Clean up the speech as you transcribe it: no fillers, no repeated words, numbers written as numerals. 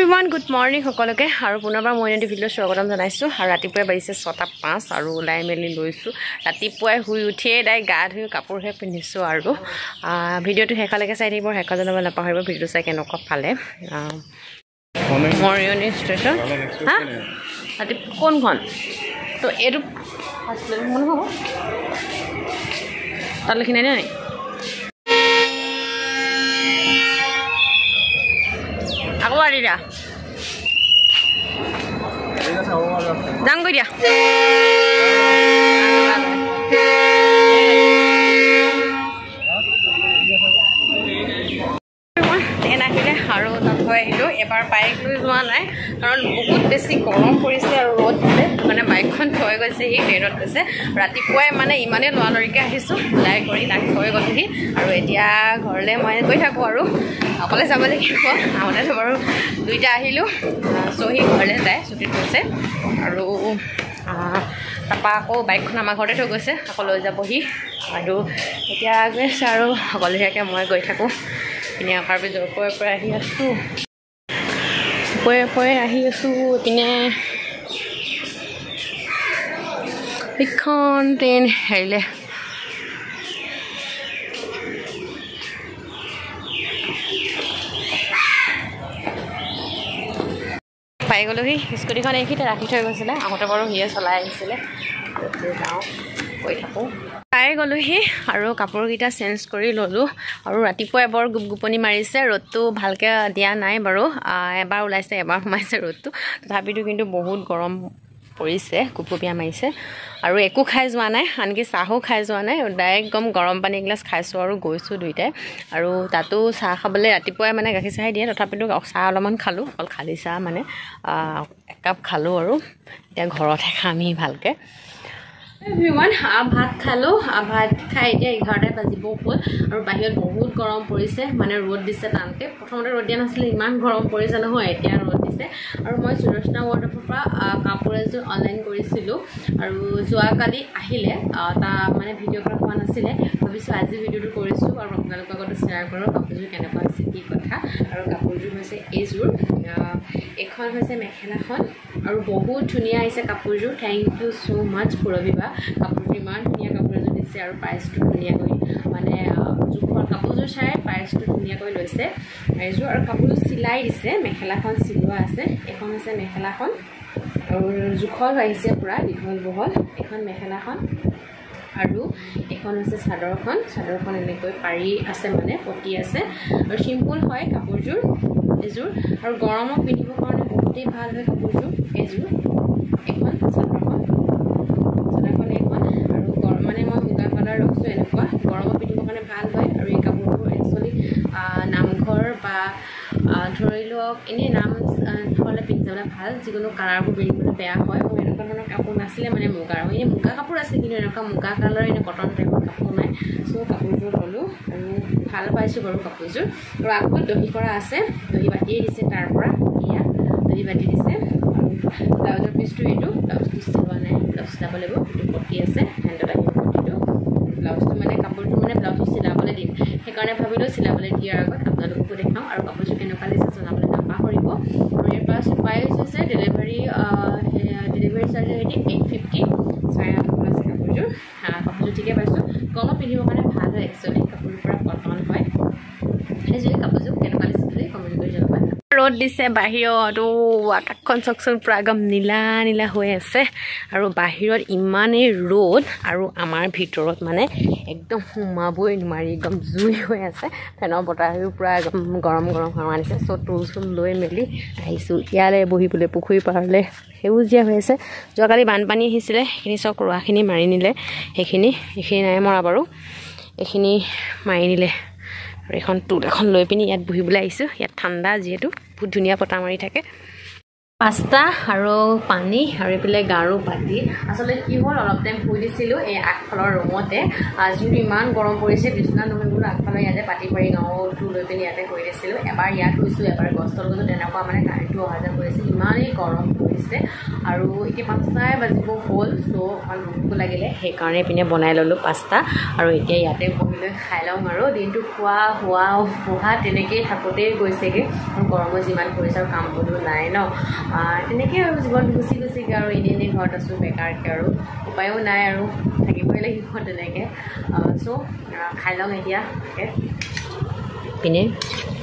everyone, good morning সকলোকে আৰু পুনৰবাৰ মই এনে ভিডিঅ' স্বাগতম জনাইছো আৰু ৰাতিপুৱা বাজিছে 6:05 আৰু ওলাই মেলি লৈছো ৰাতিপুৱাই শুই উঠিয়ে ডাই গা ধুই কাপোৰহে পিন্ধিছো আৰু ভিডিঅ'টো শেষলৈকে চাই থাকিব শেষ জনাব নাপাহৰিব ভিডিঅ' চাই কেনেকুৱা পালে মৰিয়নি ষ্টেচন হা ৰাতি কোনখন তো এটো হস্পিটেল মনে হ'ব তালে কিনে নাই আকৌ আৰি দিয়া যাম গৈ দিয়া আৰু তাত আহিলোঁ এবাৰ বাইক লৈ যোৱা নাই কাৰণ বহুত বেছি গৰম পৰিছে আৰু ৰ'দ দিছে মানে বাইকখন থৈ গৈছে সি ট্ৰেইনত গৈছে ৰাতিপুৱাই মানে ইমানেই লৰালৰিকৈ আহিছোঁ ওলাই কৰি তাক থৈ গ'লোহি আৰু এতিয়া ঘৰলৈ মই গৈ থাকোঁ আৰু অকলে যাব লাগিব আহোঁতে বাৰু দুইটা আহিলোঁ চহি ঘৰলৈ যায় ছুটিত গৈছে আৰু তাৰপৰা আকৌ বাইকখন আমাৰ ঘৰতে থৈ গৈছে আকৌ লৈ যাবহি আৰু এতিয়া গৈ আছে আৰু সকলোকে মই গৈ থাকোঁ পিনে আকাৰ বিজৰ পৰা আহি আছোঁ আহি আছোঁ পিনে সেইখন ট্ৰেইন হেৰিলে পাই গ'লোহি স্কুটিখন এইখিনিতে ৰাখি থৈ গৈছিলে আহোঁতে বাৰু সিয়ে চলাই আহিছিলে যাওঁ গৈ থাকোঁ পাই গ'লোহি আৰু কাপোৰকেইটা চেঞ্জ কৰি ল'লোঁ আৰু ৰাতিপুৱাই বৰ গুপগুপনি মাৰিছে ৰ'দটো ভালকৈ দিয়া নাই বাৰু এবাৰ ওলাইছে এবাৰ সোমাইছে ৰ'দটো তথাপিতো কিন্তু বহুত গৰম পৰিছে গুপগুপীয়া মাৰিছে আৰু একো খাই যোৱা নাই আনকি চাহো খাই যোৱা নাই ডাইৰেক্ট একদম গৰম পানী এগিলাচ খাইছোঁ আৰু গৈছোঁ দুইটাই আৰু তাতো চাহ খাবলৈ ৰাতিপুৱাই মানে গাখীৰ চাহে দিয়ে তথাপিতো চাহ অলপমান খালোঁ অকল খালী চাহ মানে একাপ খালোঁ আৰু এতিয়া ঘৰতহে খামহি ভালকৈ এভৰিৱান ভাত খালোঁ ভাত খাই এতিয়া 11টা বাজিব হ'ল আৰু বাহিৰত বহুত গৰম পৰিছে মানে ৰ'দ দিছে টানকৈ প্ৰথমতে ৰ'দ দিয়া নাছিলে ইমান গৰম পৰিছে নহয় এতিয়া ৰ'দ দিছে আৰু মই সুৰক্ষা ৱাৰ্ডৰ পৰা কাপোৰ এযোৰ অনলাইন কৰিছিলোঁ আৰু যোৱাকালি আহিলে তাৰ মানে ভিডিঅ'গ্ৰাফ হোৱা নাছিলে ভাবিছোঁ আজি ভিডিঅ'টো কৰিছোঁ আৰু আপোনালোকৰ আগতে শ্বেয়াৰ কৰোঁ কাপোৰযোৰ কেনেকুৱা আছে কি কথা আৰু কাপোৰযোৰ হৈছে এইযোৰ এখন হৈছে মেখেলাখন আৰু বহুত ধুনীয়া আহিছে কাপোৰযোৰ থেংক ইউ ছ' মাছ পুৰবিবা কাপোৰযোৰ ইমান ধুনীয়া কাপোৰ এযোৰ দিছে আৰু প্ৰাইচটো ধুনীয়াকৈ মানে জোখৰ কাপোৰযোৰ চাই প্ৰাইচটো ধুনীয়াকৈ লৈছে এইযোৰ আৰু কাপোৰযোৰ চিলাই দিছে মেখেলাখন চিলোৱা আছে এখন হৈছে মেখেলাখন আৰু জোখৰ আহিছে পূৰা দীঘল বহল এখন মেখেলাখন আৰু এখন হৈছে চাদৰখন এনেকৈ পাৰি আছে মানে পতি আছে আৰু চিম্পুল হয় কাপোৰযোৰ এযোৰ আৰু গৰমত পিন্ধিবৰ কাৰণে বহুতেই ভাল হয় কাপোৰযোৰ এযোৰ এখন চাদৰখন এখন আৰু মানে মই মুগা কালাৰ ৰখছোঁ এনেকুৱা গৰমত পিন্ধিবৰ কাৰণে ভাল হয় আৰু এই কাপোৰবোৰ একচুৱেলি নামঘৰ বা ধৰি লওক এনেই নাম হ'লে পিন্ধিবলৈ ভাল যিকোনো কালাৰবোৰ পিন্ধিবলৈ বেয়া হয় মোৰ এনেকুৱা ধৰণৰ কাপোৰ নাছিলে মানে মুগাৰ এনেই মুগা কাপোৰ আছে কিন্তু এনেকুৱা মুগা কালাৰ এনে কটন টাইপৰ কাপোৰ নাই চ' কাপোৰযোৰ ল'লোঁ আৰু ভাল পাইছোঁ বাৰু কাপোৰযোৰ আৰু আকৌ দহি কৰা আছে দহি বাতিয়ে দিছে তাৰ পৰা ইয়াত দহি বাতি দিছে আৰু ব্লাউজৰ পিচটো এইটো ব্লাউজটো চিলোৱা নাই ব্লাউজ চিলাব লাগিব এইটো পতি আছে হেণ্ডত আহিব পতিটো ব্লাউজটো মানে কাপোৰটো মানে ব্লাউজটো চিলাবলৈ দিম সেইকাৰণে ভাবিলোঁ চিলাবলৈ দিয়াৰ আগত আপোনালোককো দেখাওঁ আৰু কাপোৰযোৰ কেনেকুৱা লাগিছে জনাবলৈ নাপাহৰিব আৰু ইয়াৰ পৰা প্ৰাইচ হৈছে ডেলিভাৰী চাৰ্জৰ সৈতে 850 850 আছে কাপোৰযোৰ ঠিকে পাইছোঁ গৰমত পিন্ধিবৰ কাৰণে ভাল হয় একচুৱেলি কাপোৰৰ পৰা কটন হয় সেইযোৰ কাপোৰযোৰ কেনেকুৱা লাগিছে বুলি কমেণ্ট কৰি জনাব ৰ'দ দিছে বাহিৰত আকাশখন চাওকচোন পূৰা একদম নীলা নীলা হৈ আছে আৰু বাহিৰত ইমানেই ৰ'দ আৰু আমাৰ ভিতৰত মানে একদম সোমাবই নোৱাৰি একদম জুই হৈ আছে ফেনৰ বতাহেও পূৰা একদম গৰম হাৱা আনিছে চ' টুল চুল লৈ মেলি আহিছোঁ ইয়ালৈ বহিবলৈ পুখুৰী পাৰলৈ সেউজীয়া হৈ আছে যোৱাকালি বানপানী আহিছিলে সেইখিনি চব ৰোৱাখিনি মাৰি নিলে সেইখিনি নাই মৰা বাৰু এইখিনি মাৰি নিলে আৰু এখন টুল এখন লৈ পিনি ইয়াত বহিবলৈ আহিছোঁ ইয়াত ঠাণ্ডা যিহেতু বহুত ধুনীয়া বতাহ মাৰি থাকে পাস্তা আৰু পানী আৰু এইফালে গাৰু পাতি আচলতে কি হ'ল অলপ টাইম শুই দিছিলোঁ এই আগফালৰ ৰুমতে যিহেতু ইমান গৰম পৰিছে বিচনা নহয় বোলো আগফালৰ ইয়াতে পাতি পাৰি গাঁৱটো লৈ পিনি ইয়াতে শুই দিছিলোঁ এবাৰ ইয়াত শুইছোঁ এবাৰ গছৰ গছত তেনেকুৱা মানে কাৰেণ্টটো অহা যোৱা কৰিছে ইমানেই গৰম বহিছে আৰু এতিয়া 5টাই বাজিব হ'ল চ' অকণ ভোকো লাগিলে সেইকাৰণে পিনে বনাই ল'লোঁ পাস্তা আৰু এতিয়া ইয়াতে বহি লৈ খাই লওঁ আৰু দিনটো খোৱা হোৱা তেনেকেই থাকোঁতেই গৈছেগৈ আৰু গৰমো যিমান পৰিছে আৰু কাম বনো নাই ন তেনেকৈ আৰু জীৱন গুচিগৈ আৰু এনেই ঘৰত আছোঁ বেকাৰকৈ আৰু উপায়ো নাই আৰু থাকিবই লাগিব তেনেকৈ চ' খাই লওঁ এতিয়া পিনে